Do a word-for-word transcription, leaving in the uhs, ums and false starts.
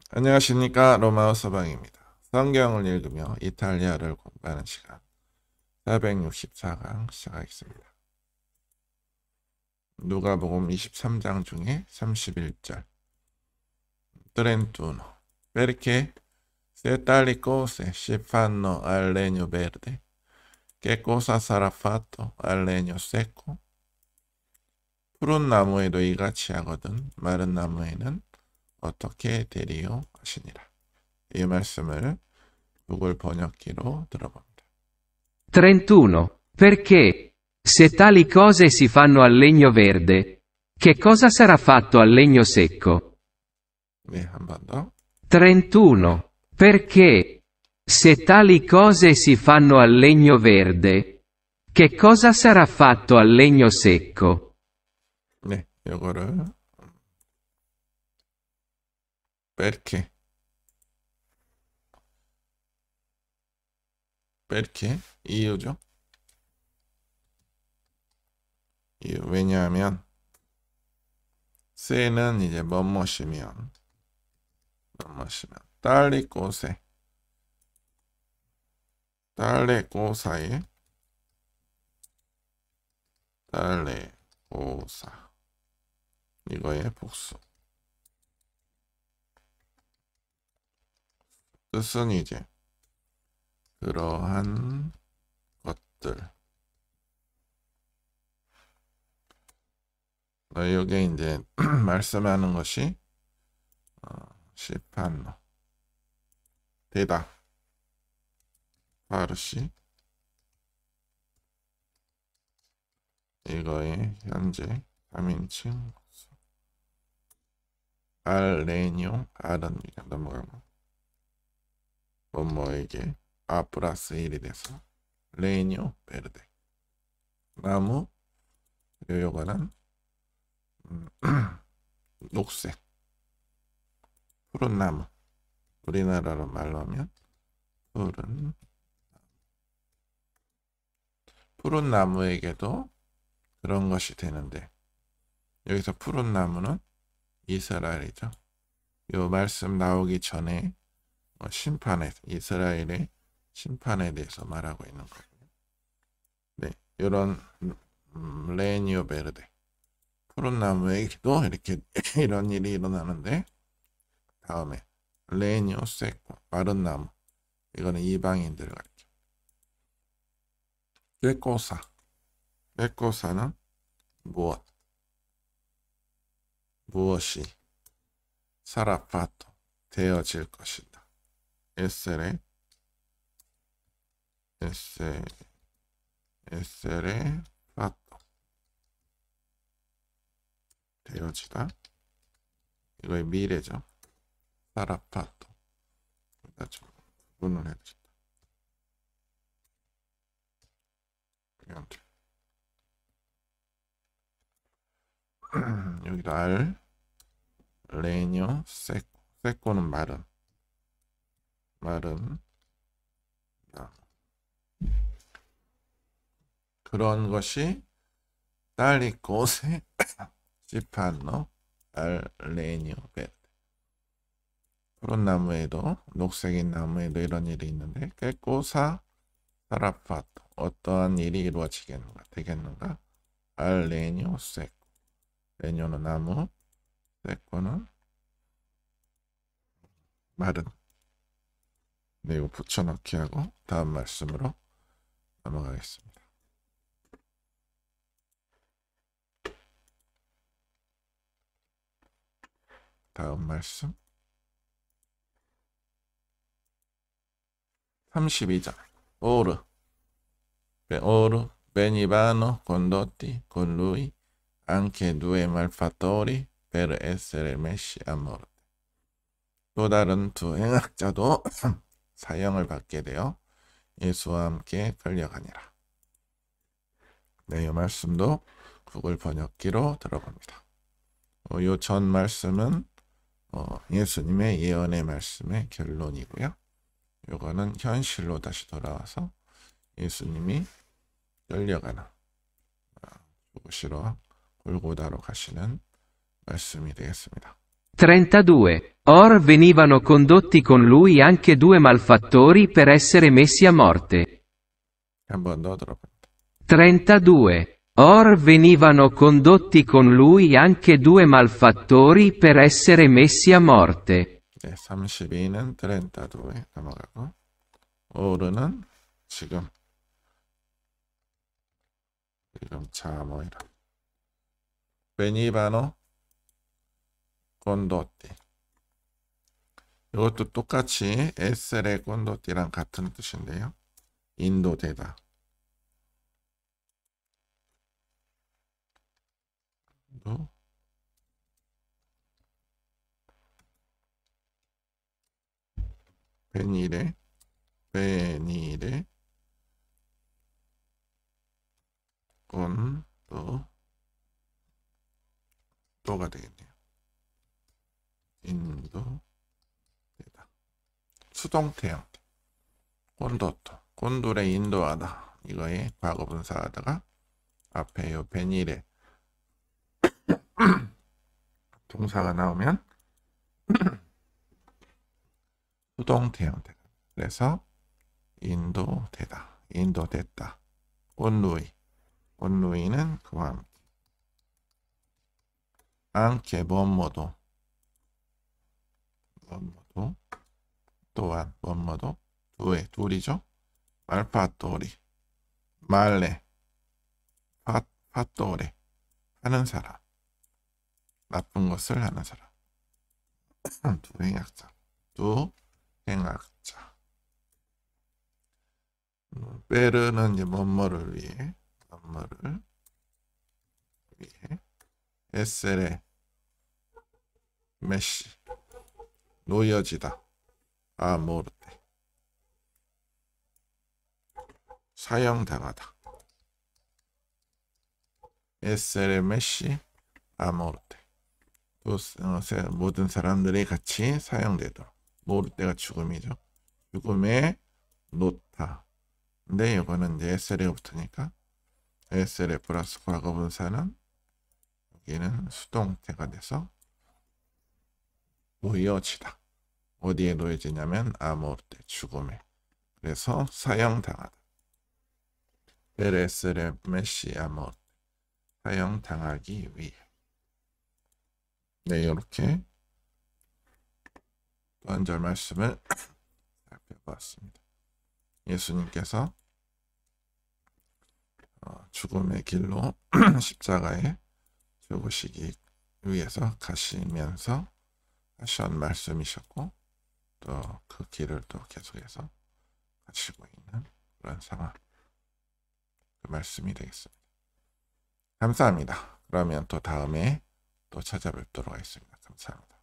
안녕하십니까. 로마어 서방입니다. 성경을 읽으며 이탈리아를 공부하는 시간 사백육십사 강 시작하겠습니다. 누가복음 이십삼 장 중에 삼십일 절 trentuno Perché se tali cose si fanno al legno verde, che cosa sarà fatto al legno secco? 푸른 나무에도 이같이 하거든 마른 나무에는 어떻게 되리요 하시니라. 이 말씀을 구글 번역기로 들어봅니다. trentuno. Perché? Se tali cose si fanno al legno verde, che cosa sarà fatto al legno secco? 네, 한 번 더. trentuno. Perché? Se tali cose si fanno al legno verde, che cosa sarà fatto al legno secco? 네, 요거를 perché perché 이유죠. 이유. 왜냐하면 세는 이제 뭐뭐시면 뭐뭐시면 딸리 꽃에 딸레 꽃사에 딸레 꽃사 이거의 복수. 뜻은 이제 그러한 것들. 여기 이제 말씀하는 것이 어, 시판노 대답 파르시 이거의 현재 삼 인칭 알레뇨 알은 넘어가고 뭐뭐에게 아 플러스 일이 돼서 레뇨 베르데 나무 요거는 음, 녹색 푸른 나무 우리나라로 말로 하면 푸른 푸른 나무에게도 그런 것이 되는데 여기서 푸른 나무는 이스라엘이죠. 요 말씀 나오기 전에 심판에 이스라엘의 심판에 대해서 말하고 있는 거고요. 네, 이런 음, 레니오 베르데 푸른 나무에게도 이렇게 이런 일이 일어나는데 다음에 레니오 세코 마른 나무 이거는 이방인들을 가리켜. 꾀꼬사 꾀꼬사는 무엇 무엇이 사라파토 되어질 것이다. 에세레 에세 에세레 파토 되어지다. 이거의 미래죠. 사라파토 일단 좀 구분을 해주다. 여기도 알 레뇨 세코 세코는 마른 마른 나무 그런 것이 딸리 꽃에 시판노 알 레뇨 베르데 푸른 나무에도 녹색인 나무에도 이런 일이 있는데 꾀꼬사 사라파토 어떠한 일이 이루어지겠는가 되겠는가 알 레뇨 세코 레뇨는 나무 세코는 마른. 네, 이거 붙여넣기 하고 다음 말씀으로 넘어가겠습니다. 다음 말씀 삼십이 절 오르 오르 venivano condotti con lui anche due malfattori per essere messi a morte. 또 다른 두 행악자도 사형을 받게 되어 예수와 함께 끌려가니라. 네, 이 말씀도 구글 번역기로 들어봅니다. 어, 요 전 말씀은 어, 예수님의 예언의 말씀의 결론이고요. 요거는 현실로 다시 돌아와서 예수님이 끌려가는 죽으시러 골고다로 가시는 말씀이 되겠습니다. trentadue. Or venivano condotti con lui anche due malfattori per essere messi a morte. 한번 더 들어봅니다. trentadue. Or venivano condotti con lui anche due malfattori per essere messi a morte. 네, 삼십이는 trentadu에 넘어가고 or는 지금 지금 자 뭐이라 venivano condotti 이것도 똑같이 essere condotti랑 같은 뜻인데요. 인도되다. 인도 venire venire con도 또가 되겠네요. 인도 수동태 형태. 콘도토. 콘도레 인도하다. 이거에 과거분사하다가 앞에 요 베니레 동사가 나오면 수동태 형태. 그래서 인도되다. 인도됐다. 온누이. 온누이는 그와 함께. 안케 뭐뭐도. 뭐뭐도. 또한 뭐뭐도 두에 둘이죠. 말파토리 말레 파, 파토레 하는 사람 나쁜 것을 하는 사람 두행학자 두행학자 베르는 이제 뭐뭐를 위해 뭐뭐를 위해 에세레 메시 놓여지다 아 모르테 사형당하다 에세레 메시 아 모르테 모든 사람들이 같이 사형되도록 모르테가 죽음이죠. 죽음에 놓다. 근데 이거는 이제 에세레가 붙으니까 에세레 플러스 과거분사는 여기는 수동태가 돼서 놓여지다. 어디에 놓여지냐면 아모르테 죽음에. 그래서 사형당하다. 베레스레 메시 아모르테 사형당하기 위해. 네, 이렇게 또 한 절 말씀을 살펴보았습니다. 예수님께서 죽음의 길로 십자가에 죽으시기 위해서 가시면서 하신 말씀이셨고 또 그 길을 또 계속해서 가시고 있는 그런 상황 그 말씀이 되겠습니다. 감사합니다. 그러면 또 다음에 또 찾아뵙도록 하겠습니다. 감사합니다.